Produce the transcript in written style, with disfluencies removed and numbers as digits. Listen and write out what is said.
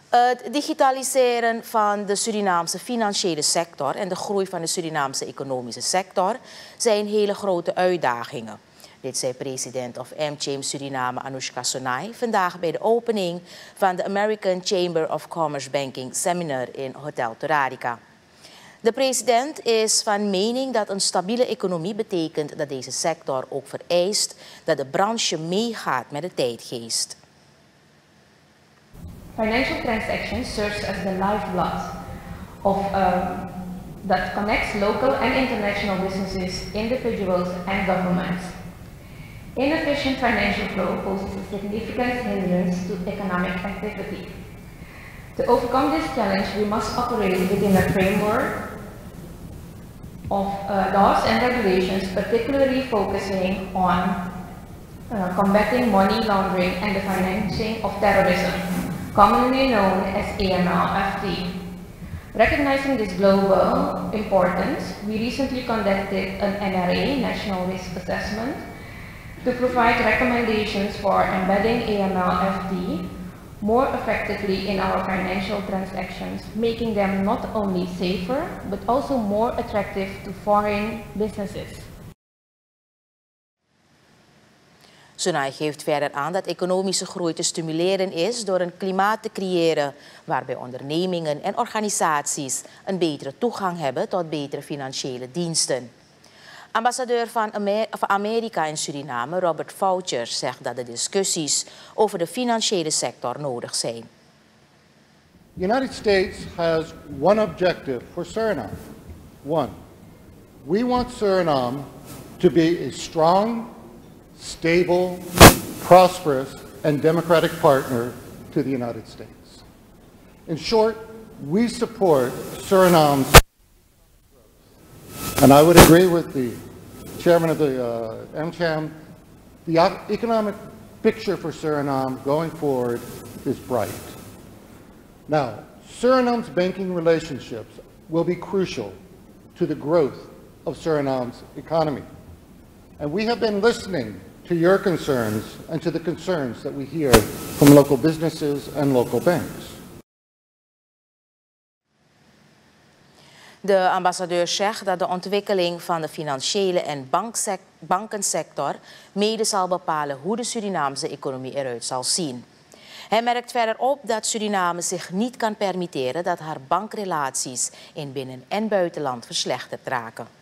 Het digitaliseren van de Surinaamse financiële sector en de groei van de Surinaamse economische sector zijn hele grote uitdagingen. Dit zei president of AmCham Suriname Anoushka Sonai vandaag bij de opening van de American Chamber of Commerce Banking Seminar in Hotel Torarica. De president is van mening dat een stabiele economie betekent dat deze sector ook vereist dat de branche meegaat met de tijdgeest. Financial transactions serves as the lifeblood of that connects local and international businesses, individuals and governments. Inefficient financial flow poses a significant hindrance to economic activity. To overcome this challenge, we must operate within a framework of laws and regulations, particularly focusing on combating money laundering and the financing of terrorism, commonly known as AML/FT. Recognizing this global importance, we recently conducted an NRA, National Risk Assessment, to provide recommendations for embedding AML/FT more effectively in our financial transactions, making them not only safer, but also more attractive to foreign businesses. Sonai geeft verder aan dat economische groei te stimuleren is door een klimaat te creëren waarbij ondernemingen en organisaties een betere toegang hebben tot betere financiële diensten. Ambassadeur van Amerika in Suriname, Robert Foucher, zegt dat de discussies over de financiële sector nodig zijn. The United States has one objective for Suriname. One, we want Suriname to be a strong, stable, prosperous, and democratic partner to the United States. In short, we support Suriname's growth. And I would agree with the chairman of the AmCham, the economic picture for Suriname going forward is bright. Now, Suriname's banking relationships will be crucial to the growth of Suriname's economy. And we have been listening to your concerns and to the concerns that we hear from local businesses and local banks. De ambassadeur zegt dat de ontwikkeling van de financiële en bankensector mede zal bepalen hoe de Surinaamse economie eruit zal zien. Hij merkt verder op dat Suriname zich niet kan permitteren dat haar bankrelaties in binnen- en buitenland verslechterd raken.